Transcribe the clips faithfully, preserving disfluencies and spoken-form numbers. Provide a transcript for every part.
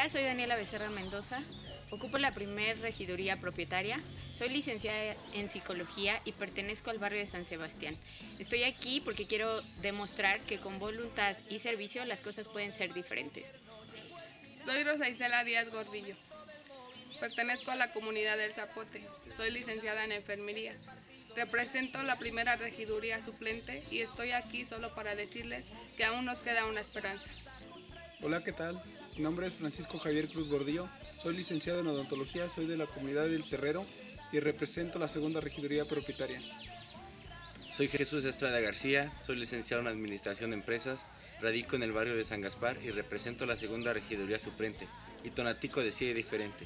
Hola, soy Daniela Becerra Mendoza, ocupo la primer regiduría propietaria, soy licenciada en Psicología y pertenezco al barrio de San Sebastián. Estoy aquí porque quiero demostrar que con voluntad y servicio las cosas pueden ser diferentes. Soy Rosa Isela Díaz Gordillo, pertenezco a la comunidad del Zapote, soy licenciada en Enfermería. Represento la primera regiduría suplente y estoy aquí solo para decirles que aún nos queda una esperanza. Hola, ¿qué tal? Mi nombre es Francisco Javier Cruz Gordillo, soy licenciado en Odontología, soy de la comunidad del Terrero y represento la segunda regiduría propietaria. Soy Jesús Estrada García, soy licenciado en Administración de Empresas, radico en el barrio de San Gaspar y represento la segunda regiduría suplente, y Tonatico decide diferente.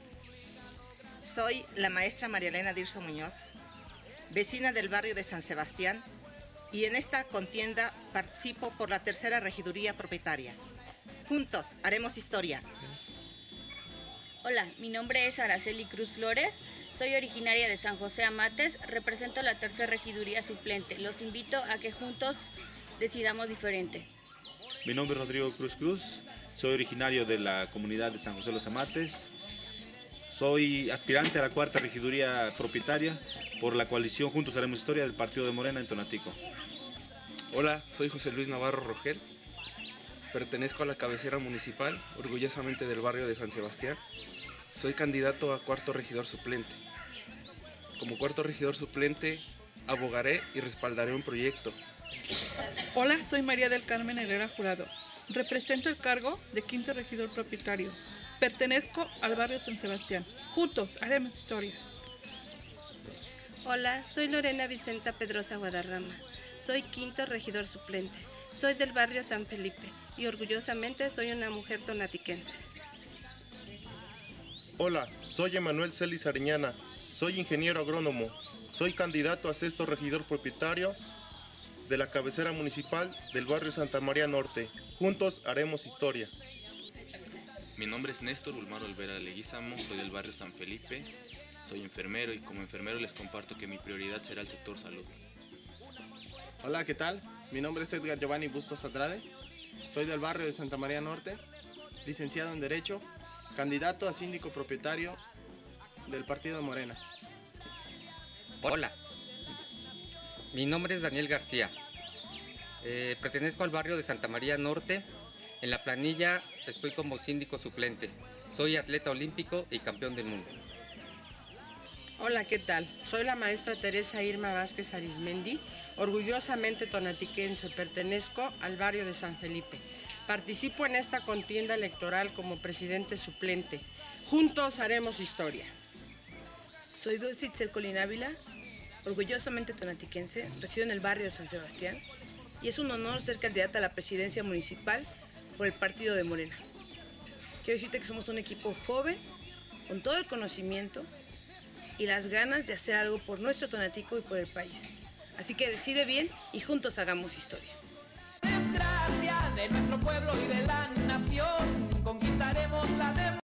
Soy la maestra María Elena Dirso Muñoz, vecina del barrio de San Sebastián, y en esta contienda participo por la tercera regiduría propietaria. Juntos haremos historia. Hola, mi nombre es Araceli Cruz Flores, soy originaria de San José Amates, represento la tercera regiduría suplente. Los invito a que juntos decidamos diferente. Mi nombre es Rodrigo Cruz Cruz, soy originario de la comunidad de San José Los Amates, soy aspirante a la cuarta regiduría propietaria por la coalición Juntos Haremos Historia del Partido de Morena en Tonatico. Hola, soy José Luis Navarro Rogel, pertenezco a la cabecera municipal, orgullosamente del barrio de San Sebastián. Soy candidato a cuarto regidor suplente. Como cuarto regidor suplente, abogaré y respaldaré un proyecto. Hola, soy María del Carmen Herrera Jurado. Represento el cargo de quinto regidor propietario. Pertenezco al barrio de San Sebastián. Juntos haremos historia. Hola, soy Lorena Vicenta Pedrosa Guadarrama. Soy quinto regidor suplente. Soy del barrio San Felipe y orgullosamente soy una mujer tonatiquense. Hola, soy Emanuel Celis Ariñana. Soy ingeniero agrónomo. Soy candidato a sexto regidor propietario de la cabecera municipal del barrio Santa María Norte. Juntos haremos historia. Mi nombre es Néstor Ulmar Olvera Leguízamo, soy del barrio San Felipe, soy enfermero y como enfermero les comparto que mi prioridad será el sector salud. Hola, ¿qué tal? Mi nombre es Edgar Giovanni Bustos Andrade, soy del barrio de Santa María Norte, licenciado en Derecho, candidato a síndico propietario del Partido de Morena. Hola, mi nombre es Daniel García, eh, pertenezco al barrio de Santa María Norte. En la planilla estoy como síndico suplente. Soy atleta olímpico y campeón del mundo. Hola, ¿qué tal? Soy la maestra Teresa Irma Vázquez Arismendi, orgullosamente tonatiquense, pertenezco al barrio de San Felipe. Participo en esta contienda electoral como presidente suplente. Juntos haremos historia. Soy Dulce Itzel Colín Ávila, orgullosamente tonatiquense, resido en el barrio de San Sebastián y es un honor ser candidata a la presidencia municipal por el Partido de Morena. Quiero decirte que somos un equipo joven, con todo el conocimiento y las ganas de hacer algo por nuestro Tonatico y por el país. Así que decide bien y juntos hagamos historia. Desgracia de nuestro pueblo y de la nación, conquistaremos la democracia.